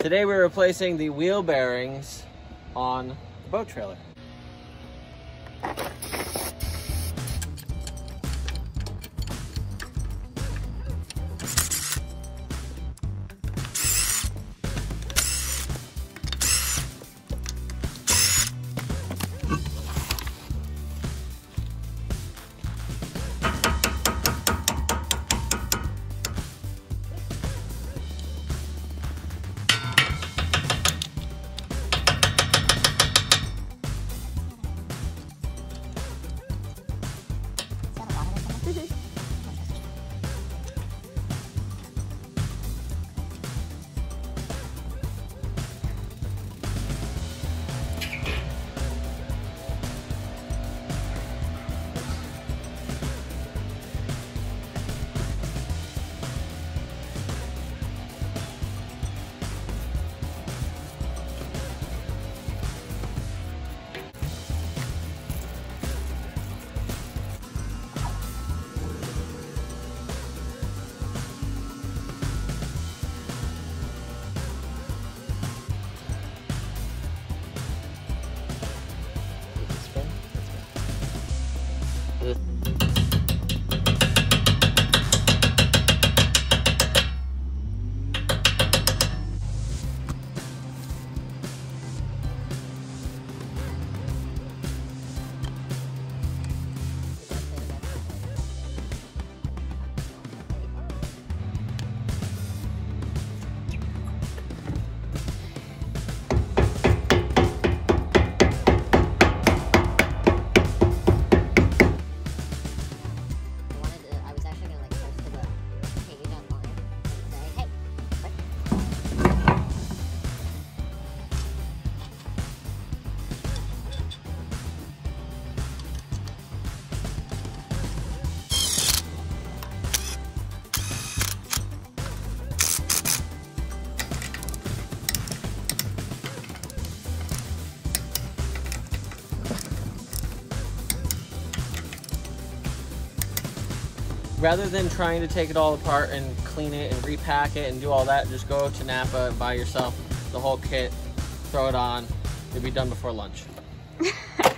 Today we're replacing the wheel bearings on the boat trailer. Rather than trying to take it all apart and clean it and repack it and do all that, just go to Napa and buy yourself the whole kit, throw it on, you'll be done before lunch.